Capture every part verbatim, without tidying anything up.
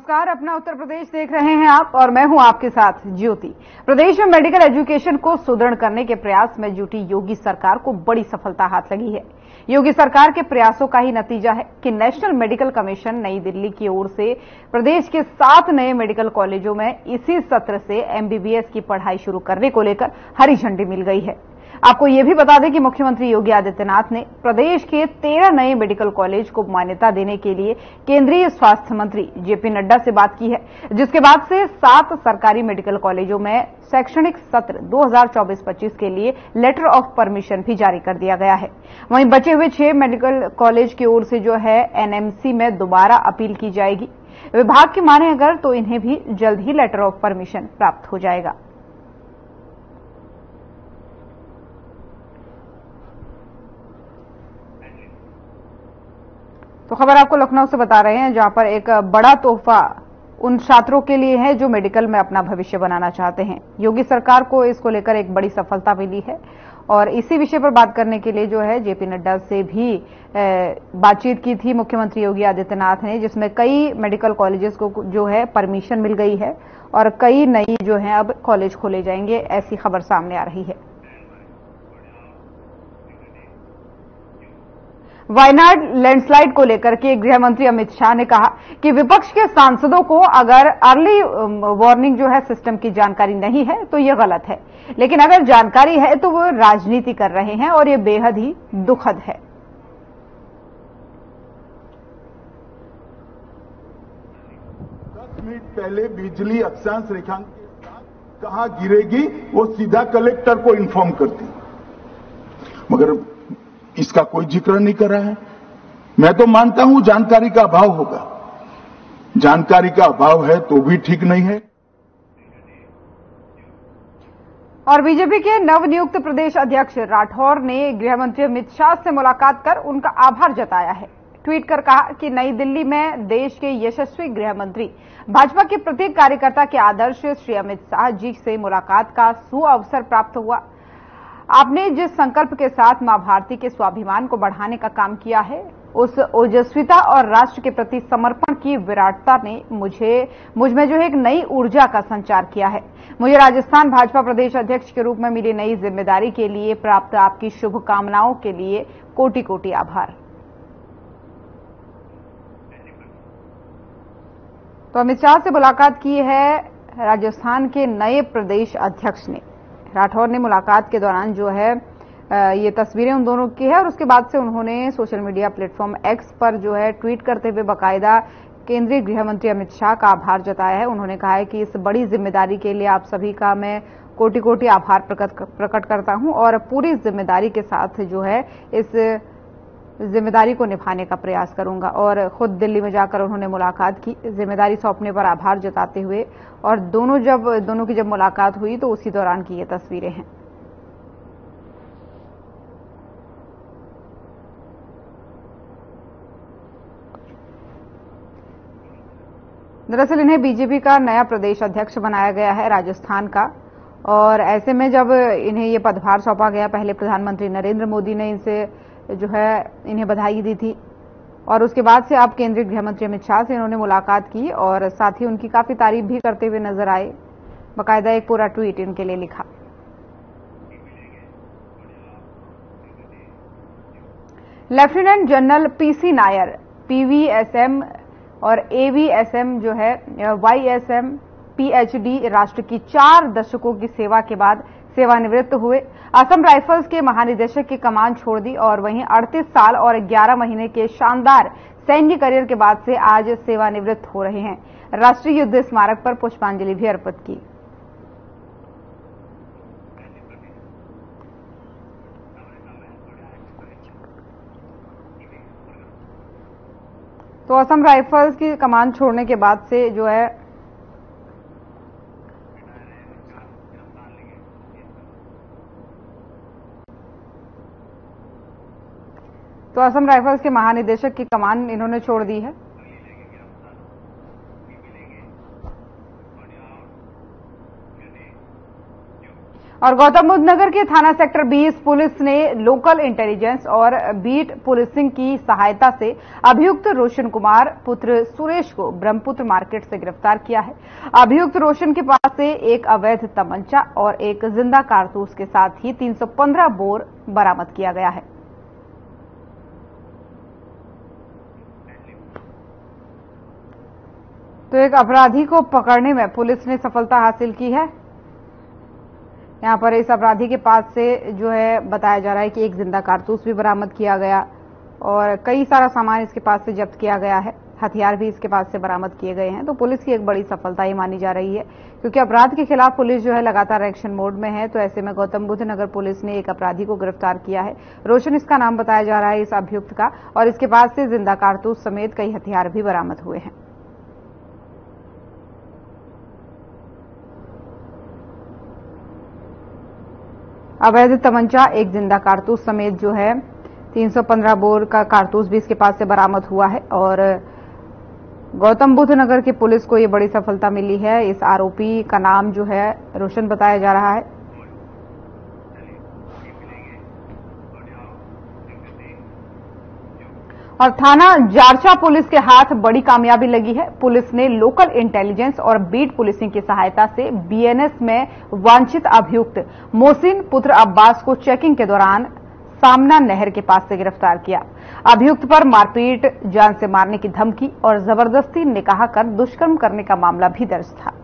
नमस्कार, अपना उत्तर प्रदेश देख रहे हैं आप और मैं हूं आपके साथ ज्योति। प्रदेश में मेडिकल एजुकेशन को सुदृढ़ करने के प्रयास में जुटी योगी सरकार को बड़ी सफलता हाथ लगी है। योगी सरकार के प्रयासों का ही नतीजा है कि नेशनल मेडिकल कमीशन नई दिल्ली की ओर से प्रदेश के सात नए मेडिकल कॉलेजों में इसी सत्र से एमबीबीएस की पढ़ाई शुरू करने को लेकर हरी झंडी मिल गई है। आपको यह भी बता दें कि मुख्यमंत्री योगी आदित्यनाथ ने प्रदेश के तेरह नए मेडिकल कॉलेज को मान्यता देने के लिए केंद्रीय स्वास्थ्य मंत्री जेपी नड्डा से बात की है, जिसके बाद से सात सरकारी मेडिकल कॉलेजों में शैक्षणिक सत्र दो हज़ार चौबीस पच्चीस के लिए लेटर ऑफ परमिशन भी जारी कर दिया गया है। वहीं बचे हुए छह मेडिकल कॉलेज की ओर से जो है एनएमसी में दोबारा अपील की जाएगी। विभाग की माने अगर तो इन्हें भी जल्द ही लेटर ऑफ परमिशन प्राप्त हो जाएगा। तो खबर आपको लखनऊ से बता रहे हैं, जहां पर एक बड़ा तोहफा उन छात्रों के लिए है जो मेडिकल में अपना भविष्य बनाना चाहते हैं। योगी सरकार को इसको लेकर एक बड़ी सफलता मिली है और इसी विषय पर बात करने के लिए जो है जेपी नड्डा से भी बातचीत की थी मुख्यमंत्री योगी आदित्यनाथ ने, जिसमें कई मेडिकल कॉलेजेस को जो है परमिशन मिल गई है और कई नई जो है अब कॉलेज खोले जाएंगे, ऐसी खबर सामने आ रही है। वायनाड लैंडस्लाइड को लेकर के गृह मंत्री अमित शाह ने कहा कि विपक्ष के सांसदों को अगर अर्ली वार्निंग जो है सिस्टम की जानकारी नहीं है तो यह गलत है, लेकिन अगर जानकारी है तो वो राजनीति कर रहे हैं और ये बेहद ही दुखद है। दस मिनट पहले बिजली अक्षांश रेखांक के साथ कहां गिरेगी वो सीधा कलेक्टर को इन्फॉर्म करती, मगर इसका कोई जिक्र नहीं कर रहा है। मैं तो मानता हूं जानकारी का अभाव होगा, जानकारी का अभाव है तो भी ठीक नहीं है। और बीजेपी के नवनियुक्त प्रदेश अध्यक्ष राठौर ने गृह मंत्री अमित शाह से मुलाकात कर उनका आभार जताया है। ट्वीट कर कहा कि नई दिल्ली में देश के यशस्वी गृह मंत्री भाजपा के प्रत्येक कार्यकर्ता के आदर्श श्री अमित शाह जी से मुलाकात का सुअवसर प्राप्त हुआ। आपने जिस संकल्प के साथ मां भारती के स्वाभिमान को बढ़ाने का काम किया है, उस ओजस्विता और राष्ट्र के प्रति समर्पण की विराटता ने मुझे मुझ में जो है एक नई ऊर्जा का संचार किया है। मुझे राजस्थान भाजपा प्रदेश अध्यक्ष के रूप में मिली नई जिम्मेदारी के लिए प्राप्त आपकी शुभकामनाओं के लिए कोटि कोटि आभार। तो अमित शाह से मुलाकात की है राजस्थान के नए प्रदेश अध्यक्ष ने। राठौर ने मुलाकात के दौरान जो है ये तस्वीरें उन दोनों की है और उसके बाद से उन्होंने सोशल मीडिया प्लेटफॉर्म एक्स पर जो है ट्वीट करते हुए बाकायदा केंद्रीय गृह मंत्री अमित शाह का आभार जताया है। उन्होंने कहा है कि इस बड़ी जिम्मेदारी के लिए आप सभी का मैं कोटि कोटि आभार प्रकट प्रकट करता हूं और पूरी जिम्मेदारी के साथ जो है इस जिम्मेदारी को निभाने का प्रयास करूंगा। और खुद दिल्ली में जाकर उन्होंने मुलाकात की, जिम्मेदारी सौंपने पर आभार जताते हुए, और दोनों जब दोनों की जब मुलाकात हुई तो उसी दौरान की ये तस्वीरें हैं। दरअसल इन्हें बीजेपी का नया प्रदेश अध्यक्ष बनाया गया है राजस्थान का, और ऐसे में जब इन्हें ये पदभार सौंपा गया, पहले प्रधानमंत्री नरेंद्र मोदी ने इनसे जो है इन्हें बधाई दी थी और उसके बाद से अब केंद्रीय गृह मंत्री अमित शाह से इन्होंने मुलाकात की और साथ ही उनकी काफी तारीफ भी करते हुए नजर आए। बाकायदा एक पूरा ट्वीट इनके लिए लिखा। Lieutenant general PC Nair PVSM और एवीएसएम जो है वाईएसएम पीएचडी राष्ट्र की चार दशकों की सेवा के बाद सेवानिवृत्त हुए। असम राइफल्स के महानिदेशक की कमान छोड़ दी और वहीं अड़तीस साल और ग्यारह महीने के शानदार सैन्य करियर के बाद से आज सेवानिवृत्त हो रहे हैं। राष्ट्रीय युद्ध स्मारक पर पुष्पांजलि भी अर्पित की। तो असम राइफल्स की कमान छोड़ने के बाद से जो है तो असम राइफल्स के महानिदेशक की कमान इन्होंने छोड़ दी है। और गौतम बुद्ध नगर के थाना सेक्टर बीस पुलिस ने लोकल इंटेलिजेंस और बीट पुलिसिंग की सहायता से अभियुक्त रोशन कुमार पुत्र सुरेश को ब्रह्मपुत्र मार्केट से गिरफ्तार किया है। अभियुक्त रोशन के पास से एक अवैध तमंचा और एक जिंदा कारतूस के साथ ही तीन सौ पंद्रह बोर बरामद किया गया है। तो एक अपराधी को पकड़ने में पुलिस ने सफलता हासिल की है। यहां पर इस अपराधी के पास से जो है बताया जा रहा है कि एक जिंदा कारतूस भी बरामद किया गया और कई सारा सामान इसके पास से जब्त किया गया है। हथियार भी इसके पास से बरामद किए गए हैं। तो पुलिस की एक बड़ी सफलता ही मानी जा रही है, क्योंकि अपराध के खिलाफ पुलिस जो है लगातार एक्शन मोड में है। तो ऐसे में गौतम बुद्ध नगर पुलिस ने एक अपराधी को गिरफ्तार किया है। रोशन इसका नाम बताया जा रहा है इस अभियुक्त का, और इसके पास से जिंदा कारतूस समेत कई हथियार भी बरामद हुए हैं। अवैध तमंचा, एक जिंदा कारतूस समेत जो है तीन सौ पंद्रह बोर का कारतूस भी इसके पास से बरामद हुआ है। और गौतम बुद्ध नगर की पुलिस को ये बड़ी सफलता मिली है। इस आरोपी का नाम जो है रोशन बताया जा रहा है। और थाना जारचा पुलिस के हाथ बड़ी कामयाबी लगी है। पुलिस ने लोकल इंटेलिजेंस और बीट पुलिसिंग की सहायता से बीएनएस में वांछित अभियुक्त मोहसिन पुत्र अब्बास को चेकिंग के दौरान सामना नहर के पास से गिरफ्तार किया। अभियुक्त पर मारपीट, जान से मारने की धमकी और जबरदस्ती निकाह कर दुष्कर्म करने का मामला भी दर्ज था।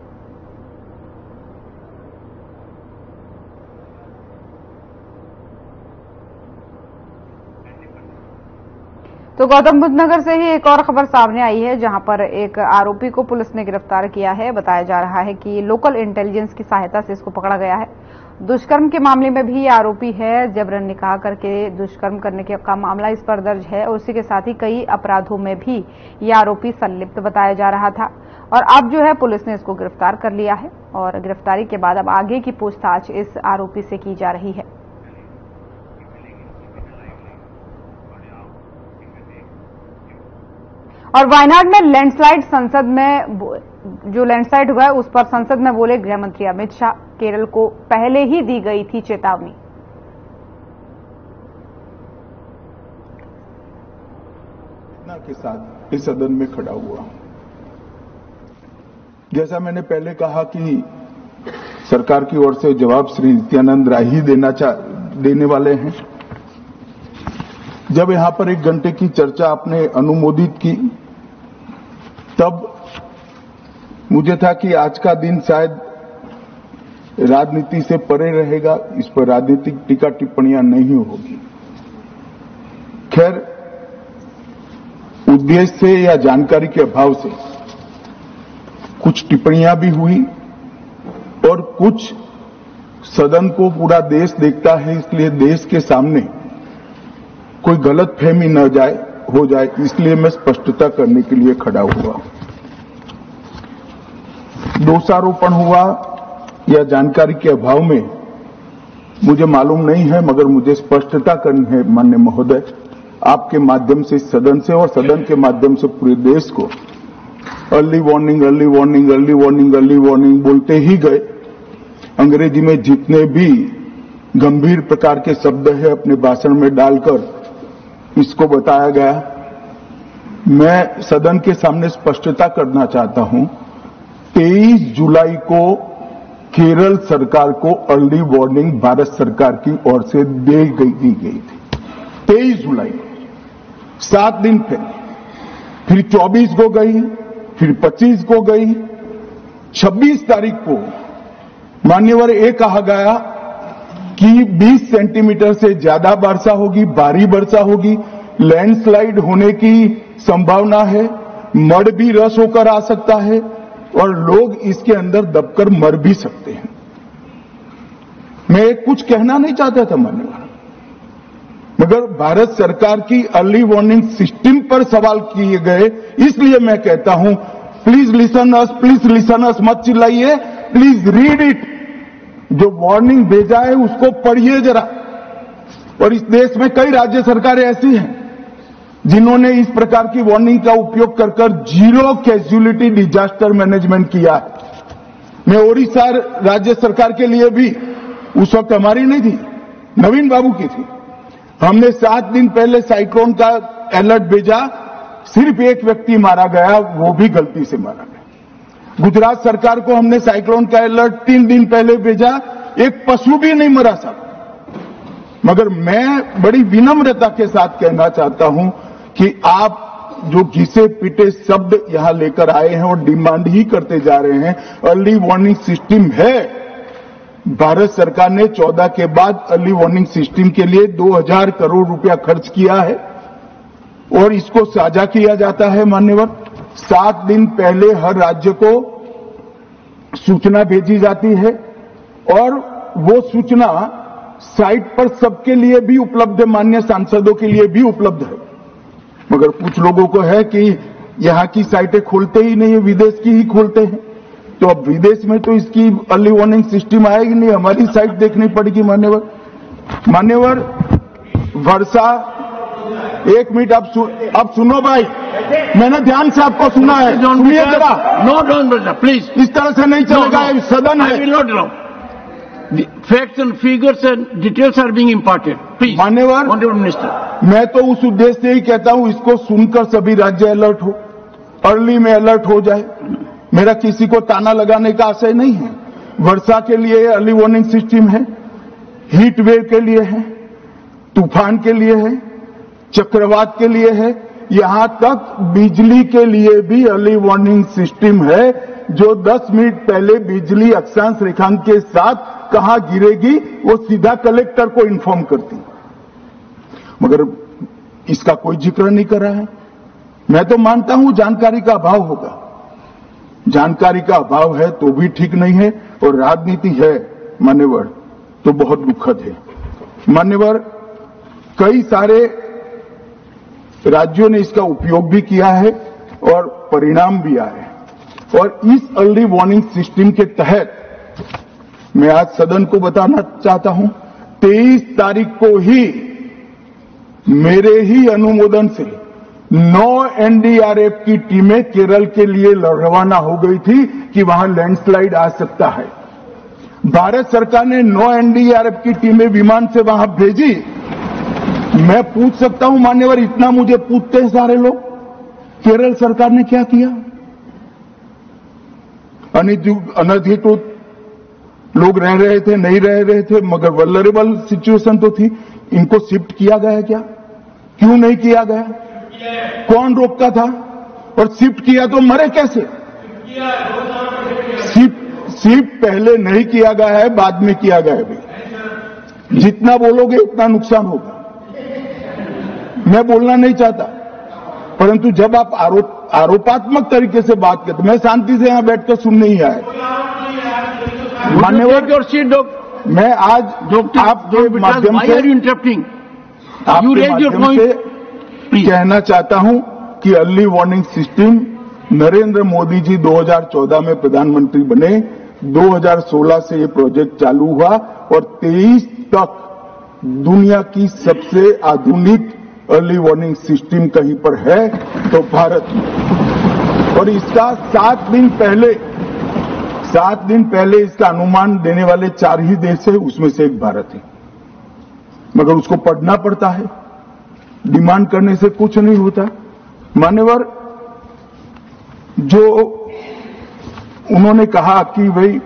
तो गौतम बुद्ध नगर से ही एक और खबर सामने आई है, जहां पर एक आरोपी को पुलिस ने गिरफ्तार किया है। बताया जा रहा है कि लोकल इंटेलिजेंस की सहायता से इसको पकड़ा गया है। दुष्कर्म के मामले में भी ये आरोपी है। जबरन निकाह करके दुष्कर्म करने का मामला इस पर दर्ज है और उसी के साथ ही कई अपराधों में भी ये आरोपी संलिप्त बताया जा रहा था। और अब जो है पुलिस ने इसको गिरफ्तार कर लिया है और गिरफ्तारी के बाद अब आगे की पूछताछ इस आरोपी से की जा रही है। और वायनाड में लैंडस्लाइड, संसद में जो लैंडस्लाइड हुआ है उस पर संसद में बोले गृह मंत्री अमित शाह। केरल को पहले ही दी गई थी चेतावनी। के साथ इस सदन में खड़ा हुआ। जैसा मैंने पहले कहा कि सरकार की ओर से जवाब श्री नित्यानंद राय ही देना चाह देने वाले हैं। जब यहां पर एक घंटे की चर्चा आपने अनुमोदित की, तब मुझे था कि आज का दिन शायद राजनीति से परे रहेगा, इस पर राजनीतिक टीका टिप्पणियां नहीं होगी। खैर, उद्देश्य से या जानकारी के अभाव से कुछ टिप्पणियां भी हुई और कुछ सदन को पूरा देश देखता है, इसलिए देश के सामने कोई गलत फहमी न जाए हो जाए, इसलिए मैं स्पष्टता करने के लिए खड़ा हुआ। दोषारोपण हुआ या जानकारी के अभाव में मुझे मालूम नहीं है, मगर मुझे स्पष्टता करनी है माननीय महोदय, आपके माध्यम से सदन से और सदन के माध्यम से पूरे देश को। Early warning, early warning, early warning, early warning बोलते ही गए। अंग्रेजी में जितने भी गंभीर प्रकार के शब्द है अपने भाषण में डालकर इसको बताया गया। मैं सदन के सामने स्पष्टता करना चाहता हूं, तेईस जुलाई को केरल सरकार को अर्ली वार्निंग भारत सरकार की ओर से दे गई दी गई थी। तेईस जुलाई को, सात दिन पहले, फिर चौबीस को गई, फिर पच्चीस को गई, छब्बीस तारीख को मान्यवर ये कहा गया कि बीस सेंटीमीटर से ज्यादा वर्षा होगी, भारी वर्षा होगी, लैंडस्लाइड होने की संभावना है, मड भी रस होकर आ सकता है और लोग इसके अंदर दबकर मर भी सकते हैं। मैं कुछ कहना नहीं चाहता था मान्यवर, मगर भारत सरकार की अर्ली वार्निंग सिस्टम पर सवाल किए गए, इसलिए मैं कहता हूं please listen us, please listen us, मत चिल्लाइए, प्लीज रीड इट। जो वार्निंग भेजा है उसको पढ़िए जरा। और इस देश में कई राज्य सरकारें ऐसी हैं जिन्होंने इस प्रकार की वार्निंग का उपयोग कर कर जीरो कैजुअलिटी डिजास्टर मैनेजमेंट किया है। मैं ओडिशा राज्य सरकार के लिए भी उस वक्त हमारी नहीं थी, नवीन बाबू की थी। हमने सात दिन पहले साइक्लोन का अलर्ट भेजा, सिर्फ एक व्यक्ति मारा गया, वो भी गलती से मारा गया। गुजरात सरकार को हमने साइक्लोन का अलर्ट तीन दिन पहले भेजा, एक पशु भी नहीं मरा साहब। मगर मैं बड़ी विनम्रता के साथ कहना चाहता हूं कि आप जो घिसे पीटे शब्द यहां लेकर आए हैं और डिमांड ही करते जा रहे हैं, अर्ली वार्निंग सिस्टम है। भारत सरकार ने चौदह के बाद अर्ली वार्निंग सिस्टम के लिए दो हज़ार करोड़ रुपया खर्च किया है और इसको साझा किया जाता है मान्यवर। सात दिन पहले हर राज्य को सूचना भेजी जाती है और वो सूचना साइट पर सबके लिए भी उपलब्ध है, मान्य सांसदों के लिए भी उपलब्ध है। मगर कुछ लोगों को है कि यहां की साइटें खोलते ही नहीं है, विदेश की ही खोलते हैं। तो अब विदेश में तो इसकी अर्ली वार्निंग सिस्टम आएगी नहीं, हमारी साइट देखनी पड़ेगी मान्यवर। मान्यवर वर्षा, एक मिनट आप सु, अब सुनो भाई, मैंने ध्यान से आपको सुना है, सुनिए जरा। नो डोंट प्लीज, इस तरह से नहीं चलेगा, no, no. सदन है। I will not allow. The facts and figures and details are being imparted. Please, मान्यवर, Honorable Minister. मैं तो उस उद्देश्य से ही कहता हूं, इसको सुनकर सभी राज्य अलर्ट हो, अर्ली में अलर्ट हो जाए। मेरा किसी को ताना लगाने का आशय नहीं है। वर्षा के लिए अर्ली वार्निंग सिस्टम है, हीट वेव के लिए है, तूफान के लिए है, चक्रवात के लिए है, यहां तक बिजली के लिए भी अर्ली वार्निंग सिस्टम है, जो दस मिनट पहले बिजली अक्षांश रेखांक के साथ कहां गिरेगी वो सीधा कलेक्टर को इन्फॉर्म करती। मगर इसका कोई जिक्र नहीं कर रहा है। मैं तो मानता हूं जानकारी का अभाव होगा, जानकारी का अभाव है तो भी ठीक नहीं है, और राजनीति है मान्यवर तो बहुत दुखद है। मान्यवर, कई सारे राज्यों ने इसका उपयोग भी किया है और परिणाम भी आए। और इस अर्ली वार्निंग सिस्टम के तहत मैं आज सदन को बताना चाहता हूं, तेईस तारीख को ही मेरे ही अनुमोदन से नौ एनडीआरएफ की टीमें केरल के लिए रवाना हो गई थी कि वहां लैंडस्लाइड आ सकता है। भारत सरकार ने नौ एनडीआरएफ की टीमें विमान से वहां भेजी। मैं पूछ सकता हूं मान्यवर, इतना मुझे पूछते हैं सारे लोग, केरल सरकार ने क्या किया? अनधिकृत लोग रह रहे थे, नहीं रह रहे थे, मगर वल्नरेबल सिचुएशन तो थी। इनको शिफ्ट किया गया क्या? क्यों नहीं किया गया? कौन रोकता था? और शिफ्ट किया तो मरे कैसे? शिफ्ट शिफ्ट पहले नहीं किया गया है, बाद में किया गया है। जितना बोलोगे उतना नुकसान होगा। मैं बोलना नहीं चाहता, परंतु जब आप आरोप आरोपात्मक तरीके से बात करते, मैं शांति से यहां बैठकर सुनने ही आया। मान्यवर, मैं आज आपके माध्यम से आपके माध्यम से कहना चाहता हूं कि early warning system Narendra Modi ji दो हज़ार चौदह में प्रधानमंत्री बने, दो हज़ार सोलह से ये प्रोजेक्ट चालू हुआ और तेईस तक दुनिया की सबसे आधुनिक अर्ली वार्निंग सिस्टम कहीं पर है तो भारत में। और इसका सात दिन पहले सात दिन पहले इसका अनुमान देने वाले चार ही देश है, उसमें से एक भारत है। मगर उसको पढ़ना पड़ता है, डिमांड करने से कुछ नहीं होता। मान्यवर, जो उन्होंने कहा कि भाई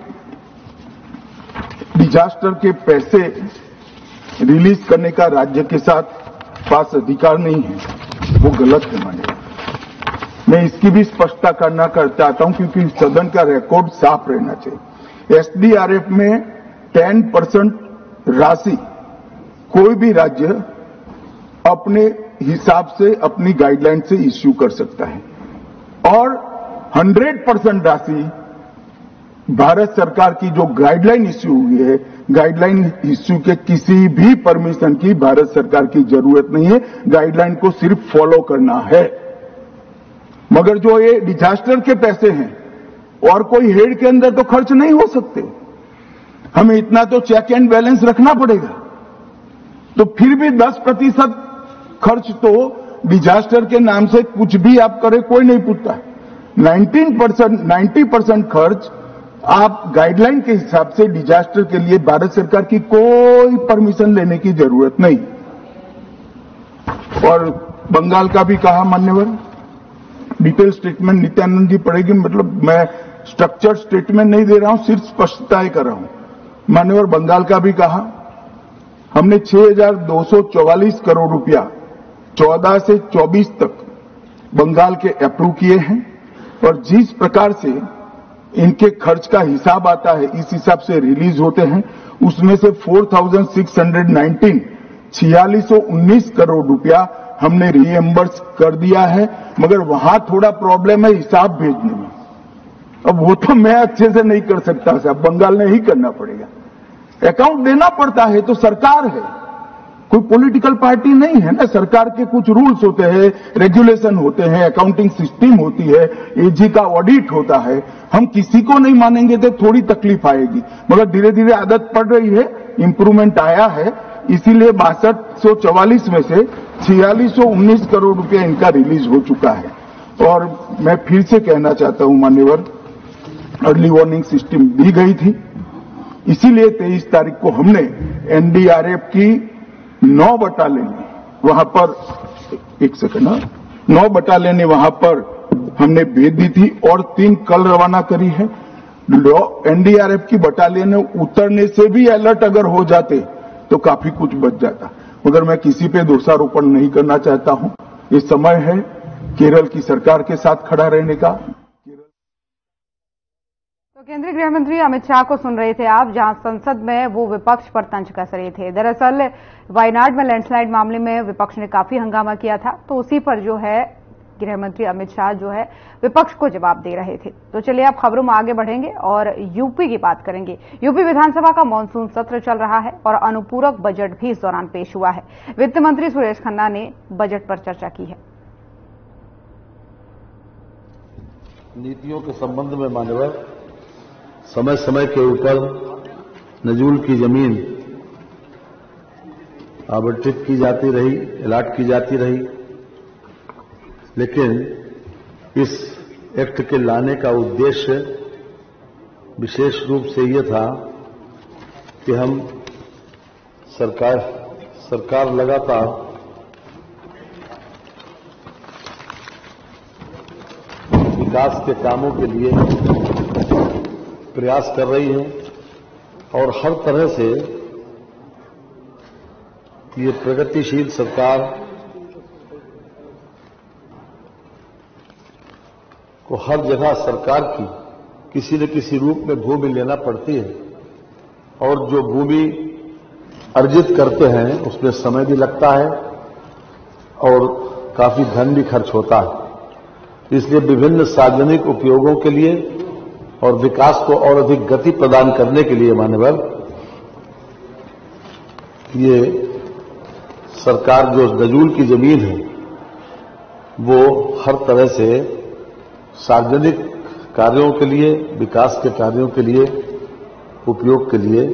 डिजास्टर के पैसे रिलीज करने का राज्य के साथ पास अधिकार नहीं है, वो गलत है। मान्यवर, मैं इसकी भी स्पष्टता करना कर चाहता हूं क्योंकि सदन का रिकॉर्ड साफ रहना चाहिए। एसडीआरएफ में टेन परसेंट राशि कोई भी राज्य अपने हिसाब से अपनी गाइडलाइन से इश्यू कर सकता है और हंड्रेड परसेंट राशि भारत सरकार की जो गाइडलाइन इश्यू हुई है, गाइडलाइन इश्यू के किसी भी परमिशन की भारत सरकार की जरूरत नहीं है, गाइडलाइन को सिर्फ फॉलो करना है। मगर जो ये डिजास्टर के पैसे हैं और कोई हेड के अंदर तो खर्च नहीं हो सकते, हमें इतना तो चेक एंड बैलेंस रखना पड़ेगा। तो फिर भी दस प्रतिशत खर्च तो डिजास्टर के नाम से कुछ भी आप करें कोई नहीं पूछता। नाइनटीन परसेंट नाइन्टी परसेंट खर्च आप गाइडलाइन के हिसाब से डिजास्टर के लिए भारत सरकार की कोई परमिशन लेने की जरूरत नहीं। और बंगाल का भी कहा मान्यवर, डिटेल स्टेटमेंट नित्यानंद जी पढ़ेगी, मतलब मैं स्ट्रक्चर्ड स्टेटमेंट नहीं दे रहा हूं, सिर्फ स्पष्टताएं कर रहा हूं। मान्यवर बंगाल का भी कहा, हमने छह हजार दो सौ चौवालीस करोड़ रुपया चौदह से चौबीस तक बंगाल के अप्रूव किए हैं और जिस प्रकार से इनके खर्च का हिसाब आता है इस हिसाब से रिलीज होते हैं, उसमें से four thousand six hundred nineteen छियालीस सौ उन्नीस करोड़ रुपया हमने रीएम्बर्स कर दिया है, मगर वहां थोड़ा प्रॉब्लम है हिसाब भेजने में। अब वो तो मैं अच्छे से नहीं कर सकता साहब, बंगाल ने ही करना पड़ेगा। अकाउंट देना पड़ता है तो सरकार है, कोई पॉलिटिकल पार्टी नहीं है ना। सरकार के कुछ रूल्स होते हैं, रेगुलेशन होते हैं, अकाउंटिंग सिस्टम होती है, एजी का ऑडिट होता है। हम किसी को नहीं मानेंगे तो थोड़ी तकलीफ आएगी, मगर धीरे धीरे आदत पड़ रही है, इंप्रूवमेंट आया है, इसीलिए बासठ सौ चौवालीस में से छियालीस सौ उन्नीस करोड़ रुपया इनका रिलीज हो चुका है। और मैं फिर से कहना चाहता हूं मान्यवर, अर्ली वार्निंग सिस्टम दी गई थी, इसीलिए तेईस तारीख को हमने एनडीआरएफ की नौ बटालियन वहां पर, एक सेकंड, नौ बटालियन वहां पर हमने भेज दी थी और तीन कल रवाना करी है। एनडीआरएफ की बटालियन उतरने से भी अलर्ट अगर हो जाते तो काफी कुछ बच जाता, मगर मैं किसी पे दोषारोपण नहीं करना चाहता हूं। ये समय है केरल की सरकार के साथ खड़ा रहने का। तो केंद्रीय गृह मंत्री अमित शाह को सुन रहे थे आप, जहां संसद में वो विपक्ष पर तंज कस रहे थे। दरअसल वायनाड में लैंडस्लाइड मामले में विपक्ष ने काफी हंगामा किया था, तो उसी पर जो है गृह मंत्री अमित शाह जो है विपक्ष को जवाब दे रहे थे। तो चलिए आप खबरों में आगे बढ़ेंगे और यूपी की बात करेंगे। यूपी विधानसभा का मानसून सत्र चल रहा है और अनुपूरक बजट भी इस दौरान पेश हुआ है। वित्त मंत्री सुरेश खन्ना ने बजट पर चर्चा की है। नीतियों के संबंध में मान्यवर समय समय के ऊपर नजूल की जमीन आवंटित की जाती रही, अलॉट की जाती रही, लेकिन इस एक्ट के लाने का उद्देश्य विशेष रूप से ये था कि हम सरकार सरकार लगातार विकास के कामों के लिए प्रयास कर रही है और हर तरह से ये प्रगतिशील सरकार को हर जगह सरकार की किसी न किसी रूप में भूमि लेना पड़ती है और जो भूमि अर्जित करते हैं उसमें समय भी लगता है और काफी धन भी खर्च होता है। इसलिए विभिन्न सार्वजनिक उपयोगों के लिए और विकास को और अधिक गति प्रदान करने के लिए मान्यवर ये सरकार जो नजूल की जमीन है वो हर तरह से सार्वजनिक कार्यों के लिए, विकास के कार्यों के लिए, उपयोग के लिए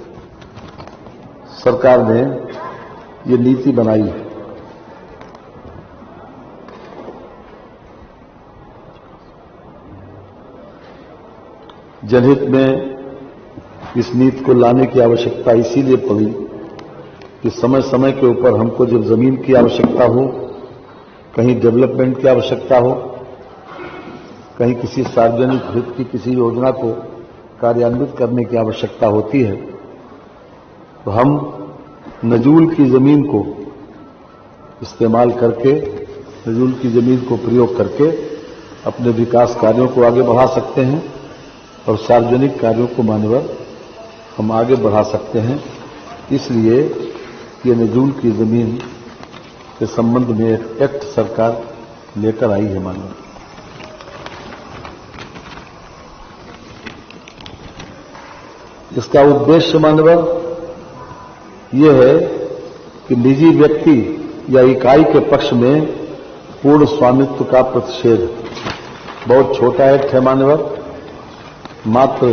सरकार ने ये नीति बनाई है। जनहित में इस नीति को लाने की आवश्यकता इसीलिए पड़ी कि समय समय के ऊपर हमको जब जमीन की आवश्यकता हो, कहीं डेवलपमेंट की आवश्यकता हो, कहीं किसी सार्वजनिक हित की किसी योजना को कार्यान्वित करने की आवश्यकता होती है, तो हम नजूल की जमीन को इस्तेमाल करके, नजूल की जमीन को प्रयोग करके अपने विकास कार्यों को आगे बढ़ा सकते हैं और सार्वजनिक कार्यों को मान्यवर हम आगे बढ़ा सकते हैं। इसलिए ये नजूल की जमीन के संबंध में एक एक्ट सरकार लेकर आई है मान्यवर। इसका उद्देश्य मान्यवर ये है कि निजी व्यक्ति या इकाई के पक्ष में पूर्ण स्वामित्व का प्रतिषेध। बहुत छोटा एक्ट है मान्यवर, मात्र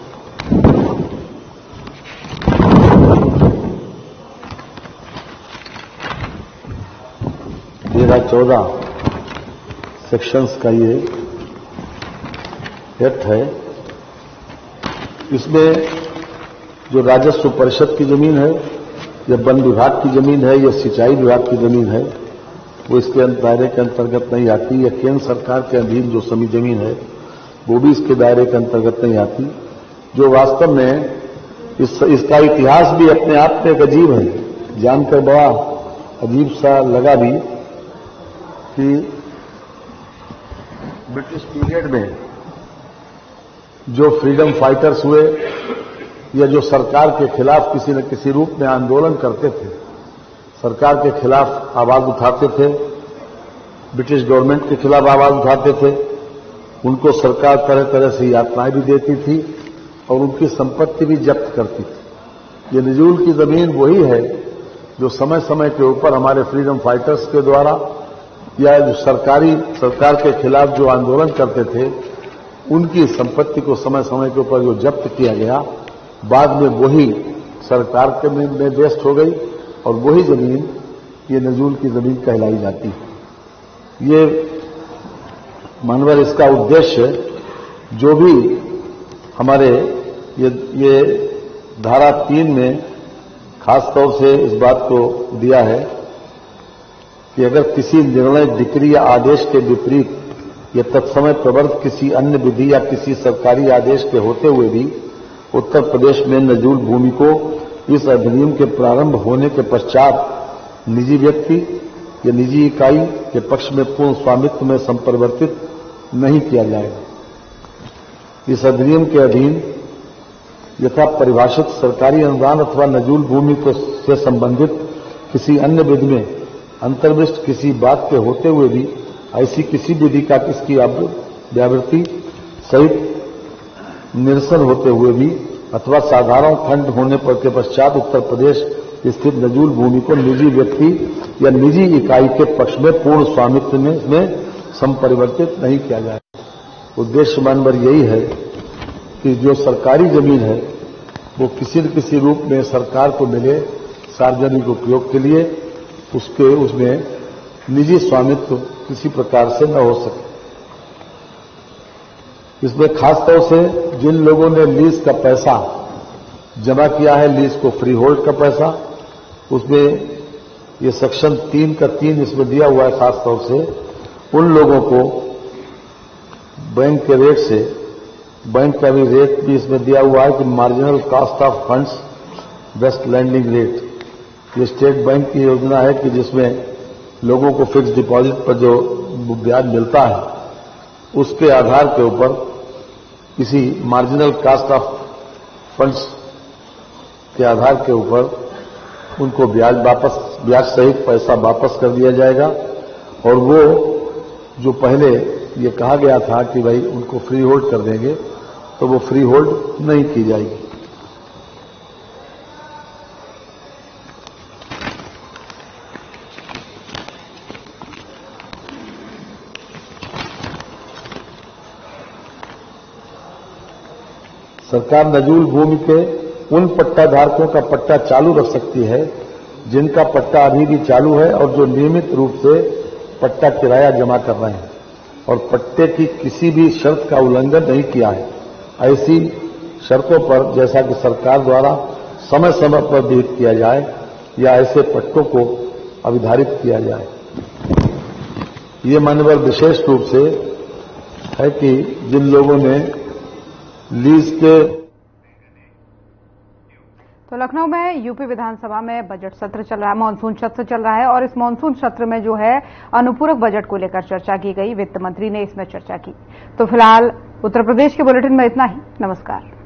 तेरह चौदह सेक्शंस का ये एक्ट है इसमें जो राजस्व परिषद की जमीन है, या वन विभाग की जमीन है, या सिंचाई विभाग की जमीन है, वो इसके दायरे के अंतर्गत नहीं आती, या केंद्र सरकार के अधीन जो समी जमीन है वो भी इसके दायरे के अंतर्गत नहीं आती। जो वास्तव में इस, इसका इतिहास भी अपने आप में एक अजीब है। जानकर बड़ा अजीब सा लगा भी कि ब्रिटिश पीरियड में जो फ्रीडम फाइटर्स हुए या जो सरकार के खिलाफ किसी न किसी रूप में आंदोलन करते थे, सरकार के खिलाफ आवाज उठाते थे, ब्रिटिश गवर्नमेंट के खिलाफ आवाज उठाते थे, उनको सरकार तरह तरह से यातनाएं भी देती थी और उनकी संपत्ति भी जब्त करती थी। ये नजूल की जमीन वही है जो समय समय के ऊपर हमारे फ्रीडम फाइटर्स के द्वारा या जो सरकारी सरकार के खिलाफ जो आंदोलन करते थे, उनकी संपत्ति को समय समय के ऊपर जो जब्त किया गया, बाद में वही सरकार के में वेस्ट हो गई और वही जमीन ये नजूल की जमीन कहलाई जाती है। ये मानवर इसका उद्देश्य जो भी हमारे ये, ये धारा तीन में खास तौर से इस बात को दिया है कि अगर किसी निर्णय, डिक्री या आदेश के विपरीत या तत्समय प्रवर्त किसी अन्य विधि या किसी सरकारी आदेश के होते हुए भी उत्तर प्रदेश में नजूल भूमि को इस अधिनियम के प्रारंभ होने के पश्चात निजी व्यक्ति या निजी इकाई के पक्ष में पूर्ण स्वामित्व में संपरिवर्तित नहीं किया जाएगा। इस अधिनियम के अधीन यथा परिभाषित सरकारी अनुदान अथवा नजूल भूमि को से संबंधित किसी अन्य विधि में अंतर्विष्ट किसी बात के होते हुए भी ऐसी किसी विधि का किसकी व्यावृत्ति सहित निरसन होते हुए भी अथवा साधारण खंड होने पर के पश्चात उत्तर प्रदेश स्थित नजूल भूमि को निजी व्यक्ति या निजी इकाई के पक्ष में पूर्ण स्वामित्व में, में संपरिवर्तित नहीं किया जाए। उद्देश्य मानवर यही है कि जो सरकारी जमीन है वो किसी न किसी रूप में सरकार को मिले सार्वजनिक उपयोग के लिए, उसके उसमें निजी स्वामित्व किसी प्रकार से न हो सके। इसमें खासतौर से जिन लोगों ने लीज का पैसा जमा किया है, लीज को फ्री होल्ड का पैसा, उसमें ये सेक्शन तीन का तीन इसमें दिया हुआ है। खासतौर से उन लोगों को बैंक के रेट से, बैंक का भी रेट भी इसमें दिया हुआ है कि marginal cost of funds based lending rate. ये स्टेट बैंक की योजना है कि जिसमें लोगों को फिक्स डिपॉजिट पर जो ब्याज मिलता है उसके आधार के ऊपर किसी मार्जिनल कॉस्ट ऑफ फंड्स के आधार के ऊपर उनको ब्याज वापस ब्याज सहित पैसा वापस कर दिया जाएगा। और वो जो पहले ये कहा गया था कि भाई उनको फ्री होल्ड कर देंगे, तो वो फ्री होल्ड नहीं की जाएगी। सरकार नजूल भूमि के उन पट्टा धारकों का पट्टा चालू रख सकती है जिनका पट्टा अभी भी चालू है और जो नियमित रूप से पट्टा किराया जमा कर रहे हैं और पट्टे की किसी भी शर्त का उल्लंघन नहीं किया है। ऐसी शर्तों पर जैसा कि सरकार द्वारा समय समय पर विहित किया जाए या ऐसे पट्टों को अविधारित किया जाए। ये मान्यवर विशेष रूप से है कि जिन लोगों ने लीज के। तो लखनऊ में यूपी विधानसभा में बजट सत्र चल रहा है, मानसून सत्र चल रहा है और इस मानसून सत्र में जो है अनुपूरक बजट को लेकर चर्चा की गई। वित्त मंत्री ने इसमें चर्चा की। तो फिलहाल उत्तर प्रदेश के बुलेटिन में इतना ही। नमस्कार।